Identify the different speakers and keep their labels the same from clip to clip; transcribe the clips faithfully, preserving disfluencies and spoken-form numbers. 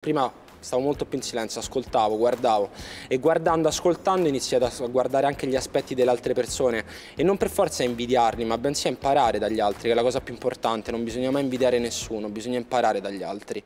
Speaker 1: prima stavo molto più in silenzio, ascoltavo, guardavo e guardando, ascoltando ho iniziato a guardare anche gli aspetti delle altre persone e non per forza invidiarli, ma bensì a imparare dagli altri, che è la cosa più importante. Non bisogna mai invidiare nessuno, bisogna imparare dagli altri.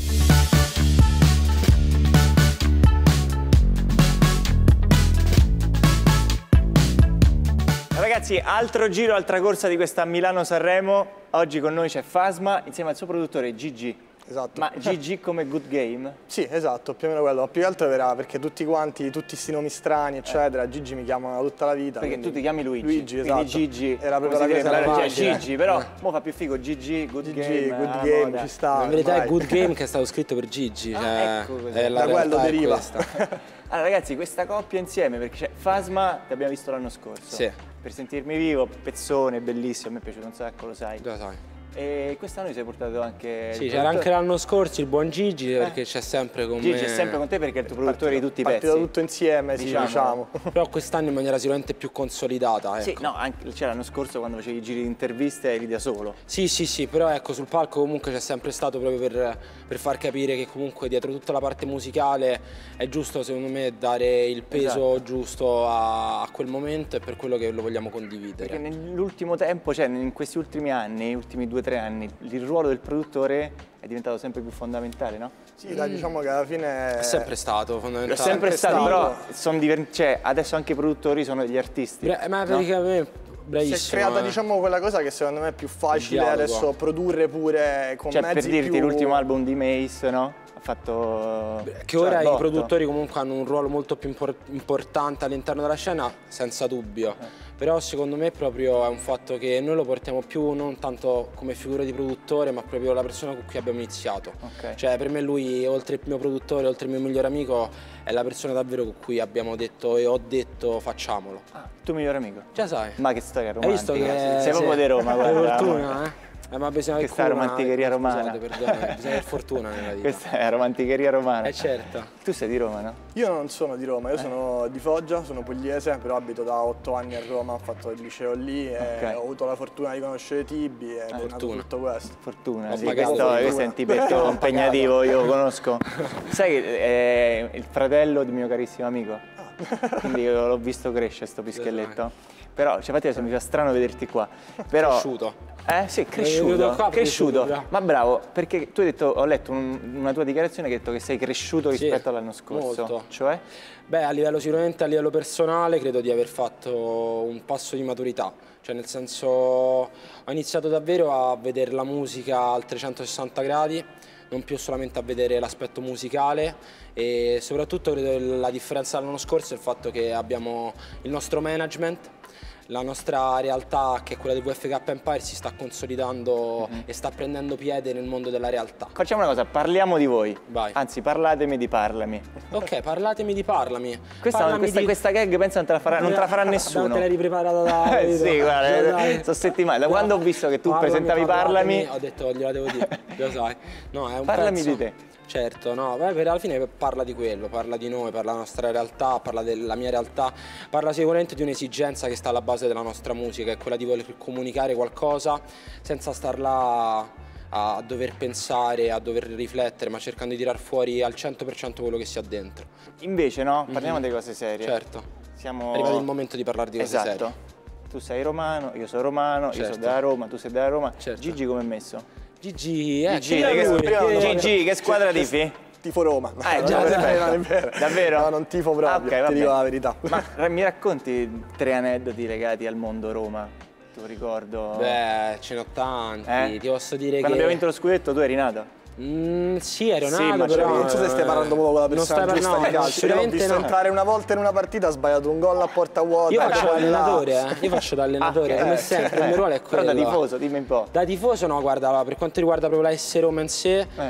Speaker 2: Ragazzi, altro giro, altra corsa di questa Milano-Sanremo. Oggi con noi c'è Phasma insieme al suo produttore Gigi.
Speaker 3: Esatto.
Speaker 2: Ma Gigi come Good Game?
Speaker 3: Sì, esatto, più o meno quello. Più che altro era perché tutti quanti, tutti questi nomi strani, eccetera, eh. Gigi mi chiamano tutta la vita.
Speaker 2: Perché tu ti chiami Luigi.
Speaker 3: Luigi,
Speaker 2: quindi
Speaker 3: esatto.
Speaker 2: Gigi
Speaker 3: era proprio la cosa
Speaker 2: la
Speaker 3: la
Speaker 2: Gigi, però eh. mo fa più figo Gigi, Good
Speaker 3: Gigi,
Speaker 2: Game.
Speaker 3: Good
Speaker 2: ah,
Speaker 3: Game,
Speaker 2: moda.
Speaker 3: ci sta.
Speaker 1: In verità
Speaker 3: vai.
Speaker 1: è Good Game che è stato scritto per Gigi.
Speaker 2: Ah,
Speaker 1: cioè,
Speaker 2: ecco così.
Speaker 1: è la
Speaker 3: da quello deriva.
Speaker 1: Questa.
Speaker 2: Allora ragazzi, questa coppia insieme, perché c'è Phasma, ti abbiamo visto l'anno scorso.
Speaker 1: Sì.
Speaker 2: Per sentirmi vivo, pezzone, bellissimo, a me è piaciuto un sacco, lo sai.
Speaker 1: Lo sai.
Speaker 2: E quest'anno ti sei portato anche...
Speaker 1: Sì, c'era anche l'anno scorso il buon Gigi,
Speaker 2: eh.
Speaker 1: perché c'è sempre con
Speaker 2: Gigi
Speaker 1: me.
Speaker 2: è sempre con te perché è il tuo produttore di tutti i pezzi.
Speaker 3: Partito tutto insieme, sì,
Speaker 2: diciamo.
Speaker 3: diciamo.
Speaker 1: Però quest'anno in maniera sicuramente più consolidata, ecco.
Speaker 2: Sì, no, anche cioè, l'anno scorso quando facevi i giri di interviste eri da solo.
Speaker 1: Sì, sì, sì, però ecco, sul palco comunque c'è sempre stato proprio per, per far capire che comunque dietro tutta la parte musicale è giusto, secondo me, dare il peso
Speaker 2: esatto.
Speaker 1: giusto a, a quel momento e per quello che lo vogliamo condividere.
Speaker 2: Perché nell'ultimo tempo, cioè in questi ultimi anni, ultimi due o tre anni, il ruolo del produttore è diventato sempre più fondamentale, no?
Speaker 3: Sì, dai, diciamo che alla fine...
Speaker 1: È sempre stato fondamentale.
Speaker 2: È sempre,
Speaker 3: sempre
Speaker 2: stato,
Speaker 3: stato.
Speaker 2: però sono divent- cioè, adesso anche i produttori sono degli artisti.
Speaker 1: Bra ma
Speaker 2: no?
Speaker 1: perché a me... Bravissimo,
Speaker 3: si è creata
Speaker 1: eh.
Speaker 3: diciamo quella cosa che secondo me è più facile adesso produrre pure con
Speaker 2: cioè,
Speaker 3: mezzi
Speaker 2: per dirti
Speaker 3: più...
Speaker 2: l'ultimo album di Mace, no? Ha fatto...
Speaker 1: Che ora
Speaker 2: cioè,
Speaker 1: i
Speaker 2: botto.
Speaker 1: produttori comunque hanno un ruolo molto più impor importante all'interno della scena, senza dubbio. Eh. Però secondo me proprio è un fatto che noi lo portiamo più non tanto come figura di produttore, ma proprio la persona con cui abbiamo iniziato.
Speaker 2: Okay.
Speaker 1: Cioè per me lui, oltre il mio produttore, oltre il mio migliore amico, è la persona davvero con cui abbiamo detto e ho detto facciamolo.
Speaker 2: Ah, tuo migliore amico?
Speaker 1: Già sai.
Speaker 2: Ma che storia romantica.
Speaker 1: Hai visto che...
Speaker 2: Sei proprio di Roma, guarda.
Speaker 1: Per fortuna, eh? Eh, ma bisogna
Speaker 2: Questa è romanticheria romana.
Speaker 1: Scusate, perdono, bisogna avere fortuna nella vita.
Speaker 2: Questa è romanticheria romana.
Speaker 1: Eh certo.
Speaker 2: Tu sei di Roma, no?
Speaker 3: Io non sono di Roma, io
Speaker 2: eh.
Speaker 3: sono di Foggia, sono pugliese, però abito da otto anni a Roma, ho fatto il liceo lì e
Speaker 2: okay.
Speaker 3: ho avuto la fortuna di conoscere Tibi e è nato
Speaker 1: fortuna.
Speaker 3: tutto questo.
Speaker 2: Fortuna,
Speaker 1: Ho
Speaker 2: sì,
Speaker 1: pagato
Speaker 2: questo,
Speaker 1: fortuna.
Speaker 2: questo è un tipetto impegnativo, io lo conosco. Sai che è il fratello di mio carissimo amico, ah. quindi io l'ho visto crescere sto pischelletto. Però, cioè, infatti mi fa strano vederti qua. Però,
Speaker 1: cresciuto.
Speaker 2: Eh sì, cresciuto,
Speaker 1: qua,
Speaker 2: cresciuto.
Speaker 1: cresciuto
Speaker 2: Ma bravo, perché tu hai detto, ho letto un, una tua dichiarazione che hai detto che sei cresciuto rispetto
Speaker 1: sì,
Speaker 2: all'anno scorso.
Speaker 1: Molto.
Speaker 2: Cioè?
Speaker 1: Beh, a livello sicuramente a livello personale credo di aver fatto un passo di maturità. Cioè nel senso ho iniziato davvero a vedere la musica al trecentosessanta gradi, non più solamente a vedere l'aspetto musicale e soprattutto credo la differenza dall'anno scorso è il fatto che abbiamo il nostro management. La nostra realtà, che è quella di V F K Empire, si sta consolidando mm-hmm. e sta prendendo piede nel mondo della realtà.
Speaker 2: Facciamo una cosa, parliamo di voi.
Speaker 1: Vai.
Speaker 2: Anzi, parlatemi di Parlami.
Speaker 1: Ok, parlatemi di Parlami.
Speaker 2: Questa,
Speaker 1: parlami
Speaker 2: questa,
Speaker 1: di...
Speaker 2: questa gag penso non te la farà, non te la farà nessuno.
Speaker 1: Te l'hai ripreparata da...
Speaker 2: eh, sì, guarda, eh, sono settimane. Da quando ho visto che tu parlami, presentavi Parlami...
Speaker 1: Parlami... Ho detto, gliela devo dire, lo sai. No, è un
Speaker 2: Parlami
Speaker 1: pezzo...
Speaker 2: di te.
Speaker 1: Certo, no, beh, per alla fine parla di quello, parla di noi, parla della nostra realtà, parla della mia realtà, parla sicuramente di un'esigenza che sta alla base della nostra musica, è quella di voler comunicare qualcosa senza star là a dover pensare, a dover riflettere, ma cercando di tirar fuori al cento per cento quello che si ha dentro.
Speaker 2: Invece no, parliamo
Speaker 1: mm-hmm.
Speaker 2: delle cose serie.
Speaker 1: Certo,
Speaker 2: Siamo...
Speaker 1: è arrivato il momento di parlare di cose
Speaker 2: esatto.
Speaker 1: serie.
Speaker 2: Tu sei romano, io sono romano,
Speaker 1: certo.
Speaker 2: io sono della Roma, tu sei della Roma.
Speaker 1: Certo.
Speaker 2: Gigi come è messo?
Speaker 1: Gigi, eh,
Speaker 2: Gigi,
Speaker 1: che
Speaker 2: che,
Speaker 1: lui,
Speaker 2: che,
Speaker 1: che...
Speaker 2: Gigi, che squadra tifi?
Speaker 3: Tifo Roma.
Speaker 2: Ah, già,
Speaker 3: non,
Speaker 2: perfetto.
Speaker 3: non è vero.
Speaker 2: Davvero?
Speaker 3: No, non tifo proprio,
Speaker 2: ah, okay,
Speaker 3: ti dico la verità.
Speaker 2: Ma mi racconti tre aneddoti legati al mondo Roma? Tu ricordo...
Speaker 1: Beh, ce ne ho tanti,
Speaker 2: eh?
Speaker 1: ti posso dire
Speaker 2: Quando
Speaker 1: che...
Speaker 2: abbiamo vinto lo scudetto tu eri nato?
Speaker 1: Mm, sì, ero
Speaker 2: sì,
Speaker 1: nato,
Speaker 2: ma
Speaker 1: però...
Speaker 3: Non so se stai parlando proprio con la persona
Speaker 1: non
Speaker 3: giusta
Speaker 1: no,
Speaker 3: di calcio. Io l'ho visto
Speaker 1: no.
Speaker 3: entrare una volta in una partita, ha sbagliato un gol a porta vuota.
Speaker 1: Io faccio
Speaker 3: da
Speaker 1: l'allenatore, eh. Io faccio da allenatore,
Speaker 2: ah,
Speaker 1: come
Speaker 2: eh,
Speaker 1: sempre,
Speaker 2: eh,
Speaker 1: il mio ruolo è quello.
Speaker 2: Però da tifoso, dimmi un po'.
Speaker 1: Da tifoso no, guarda, per quanto riguarda proprio la S Roma in sé,
Speaker 2: eh.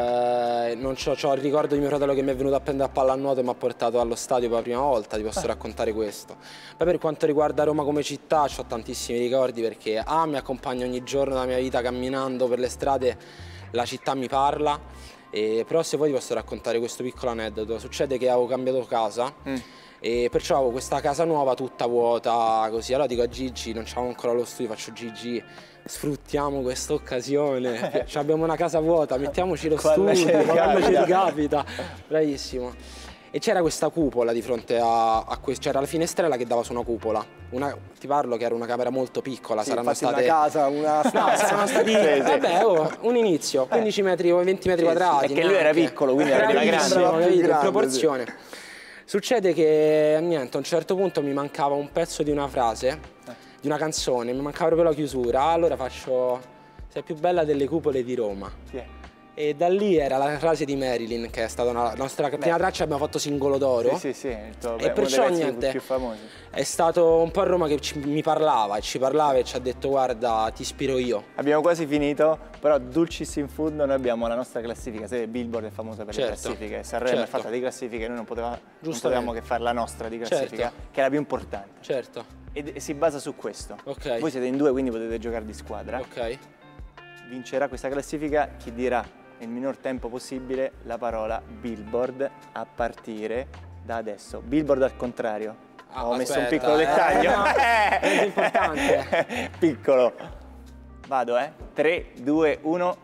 Speaker 1: eh, non c'ho, c'ho il ricordo di mio fratello che mi è venuto a prendere a palla a nuoto e mi ha portato allo stadio per la prima volta, ti posso eh. raccontare questo. Poi per quanto riguarda Roma come città, ho tantissimi ricordi perché A, mi accompagna ogni giorno della mia vita camminando per le strade, la città mi parla. E, però se vuoi ti posso raccontare questo piccolo aneddoto. Succede che avevo cambiato casa mm. e perciò avevo questa casa nuova tutta vuota così. Allora dico a Gigi, non c'avevo ancora lo studio, faccio Gigi, sfruttiamo questa occasione, abbiamo una casa vuota, mettiamoci lo
Speaker 2: quando
Speaker 1: studio, quando ci ricapita. Bravissimo. E c'era questa cupola di fronte a, a questo, c'era la finestrella che dava su una cupola. Una, ti parlo che era una camera molto piccola,
Speaker 3: sì,
Speaker 1: saranno state...
Speaker 3: una casa, una stanza.
Speaker 1: No, saranno stati, sì, sì. Vabbè, oh, un inizio, quindici metri o venti metri sì, quadrati.
Speaker 2: Perché lui era piccolo, quindi era grande.
Speaker 1: Grande, in proporzione. Sì. Succede che, niente, a un certo punto mi mancava un pezzo di una frase, eh. di una canzone, mi mancava proprio la chiusura. Allora faccio, sei più bella delle cupole di Roma. Sì. E da lì era la frase di Marilyn, che è stata una, la nostra beh. prima traccia, abbiamo fatto singolo d'oro.
Speaker 2: Sì, sì, sì, il tuo, beh,
Speaker 1: e perciò niente,
Speaker 2: più famosi. È
Speaker 1: stato un po' a Roma che ci, mi parlava e ci parlava e ci ha detto guarda, ti ispiro io.
Speaker 2: Abbiamo quasi finito, però dulcis in fondo noi abbiamo la nostra classifica, se Billboard è famosa per certo. le classifiche, Sanremo certo. è fatta di classifiche, noi non, poteva, non potevamo che fare la nostra di classifica, certo. che è la più importante.
Speaker 1: Certo.
Speaker 2: E, e si basa su questo.
Speaker 1: Okay.
Speaker 2: Voi siete in due, quindi potete giocare di squadra.
Speaker 1: Ok.
Speaker 2: Vincerà questa classifica chi dirà nel minor tempo possibile la parola Billboard a partire da adesso. Billboard al contrario.
Speaker 1: Ah,
Speaker 2: Ho
Speaker 1: aspetta,
Speaker 2: messo un piccolo
Speaker 1: eh,
Speaker 2: dettaglio.
Speaker 1: No, è importante.
Speaker 2: Piccolo. Vado, eh. tre, due, uno.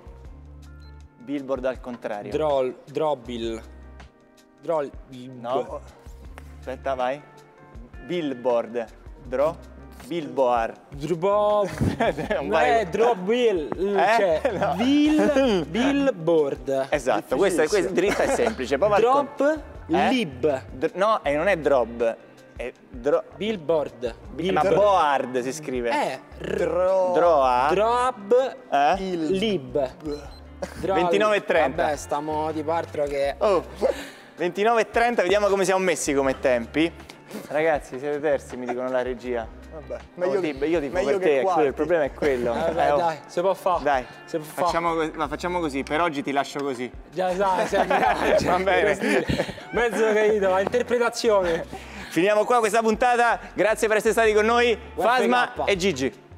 Speaker 2: Billboard al contrario.
Speaker 1: Droll, Drobil. Droll.
Speaker 2: No. Aspetta, vai. Billboard. Dro. Billboard.
Speaker 1: Drubo... no, è Drobil, eh? Cioè, no. Bill, Billboard.
Speaker 2: Esatto, questa, questa dritta è semplice. Poi
Speaker 1: drop, eh? Lib.
Speaker 2: D no, e non è drop, è dro
Speaker 1: Billboard.
Speaker 2: Bill ma Board si scrive.
Speaker 1: Eh,
Speaker 2: dro Droa.
Speaker 1: Drop,
Speaker 2: eh?
Speaker 1: Lib.
Speaker 2: ventinove e trenta.
Speaker 1: Vabbè, stiamo di partro che...
Speaker 2: Oh. ventinove e trenta, vediamo come siamo messi come tempi. Ragazzi, siete terzi, mi dicono la regia.
Speaker 3: Vabbè, meglio,
Speaker 2: oh, tipo, io tipo per te, quello, il problema è quello.
Speaker 1: Vabbè, eh, oh. Dai, si può fare.
Speaker 2: Dai,
Speaker 1: si può
Speaker 2: facciamo, così, ma facciamo così, per oggi ti lascio così.
Speaker 1: Già, sai, sai,
Speaker 2: va bene.
Speaker 1: Mezzo capito, ma interpretazione.
Speaker 2: Finiamo qua questa puntata, grazie per essere stati con noi, Fasma e Gigi.